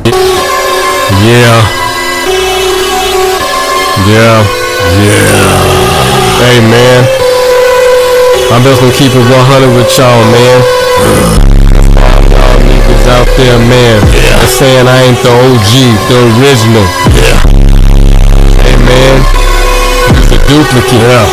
Yeah. Yeah. Yeah. Hey, man. I'm just gonna keep it 100 with y'all, man. All y'all niggas out there, man. They're saying I ain't the OG, the original. Yeah. Hey, man. He's a duplicate. Yeah.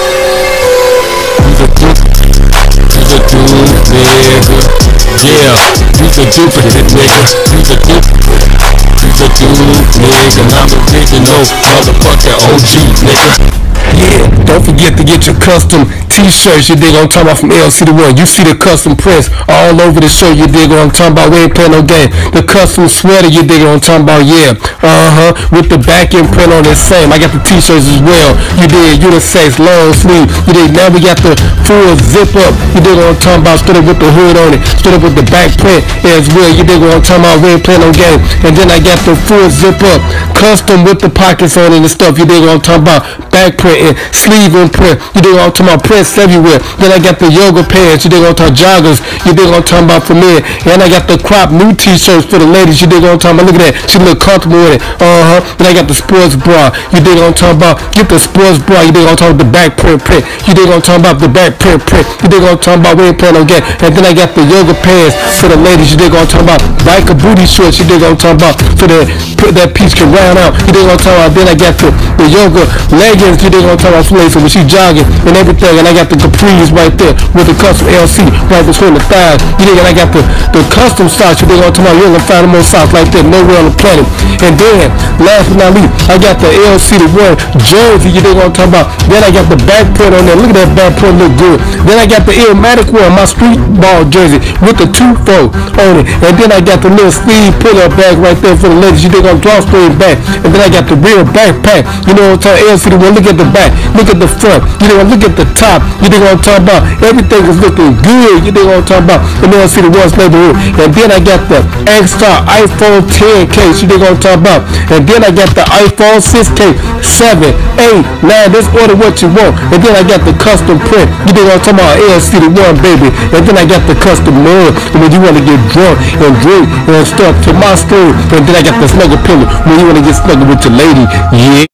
He's a duplicate. He's a duplicate, nigga. Yeah. He's a duplicate, nigga. He's a duplicate. He's a dude, nigga. I'm original, motherfucking OG, nigga. Yeah, don't forget to get your custom t-shirts, you dig what I'm talking about, from LC the One. You see the custom prints all over the shirt, you dig what I'm talking about, we ain't playing no game. The custom sweater, you dig what I'm talking about, yeah. With the back end print on the same. I got the t-shirts as well, you dig, unisex, long sleeve, you dig. Now we got the full zip up, you dig what I'm talking about, straight up with the hood on it, straight up with the back print as well, you dig what I'm talking about, we ain't playing no game. And then I got the full zip up, custom with the pockets on it and stuff, you dig what I'm talking about, back print and sleeve and print, you dig what I'm talking about, prints everywhere. Then I got the yoga pants, you dig what I'm talking about, joggers, you dig what I'm talking about, for men. And I got the crop new t-shirts for the ladies, you dig what I'm talking about, look at that, she look comfortable with it. Then I got the sports bra, you dig what I'm talking about, get the sports bra, you dig what I'm talking about, the back print, you dig what I'm talking about, the back print, you dig what I'm talking about, we ain't playing no game. And then I got the yoga pants for the ladies, you dig what I'm talking about, biker booty shorts, you dig what I'm talking about, so that piece can round out, you dig what I'm talking about. Then I got the yoga leggings, you dig what I'm talking about, for ladies, so when she jogging and everything. And I got the capris right there with the custom LC right between the thighs, you dig. And I got the custom socks, you dig what I'm talking about. You ain't gonna find more socks like that nowhere on the planet. And then last but not least, I got the LC the One jersey, you dig what I'm talking about. Then I got the back print on there, look at that back print, look good. Then I got the Illmatic One, my street ball jersey with the 2-4 on it. And then I got the little sleeve pull-up bag right there for the ladies, you dig on drawstring bag. And then I got the real backpack, you know what I'm talking about, LC the One. Look at the back, look at the front, you know, look at the top, you dig what I'm talking about. Everything is looking good, you dig what I'm talking about. And then I see the One's neighborhood. And then I got the extra iPhone 10 case, you dig what I'm talking about. And then I got the iPhone 6 case, 7, 8, 9, just order what you want. And then I got the custom print, you dig what I'm talking about, LC the One, baby. And then I got the custom mug when you want to get drunk and drink and stuff to my store. And then I got the snuggle pillow when you want to get snuggle with your lady, yeah.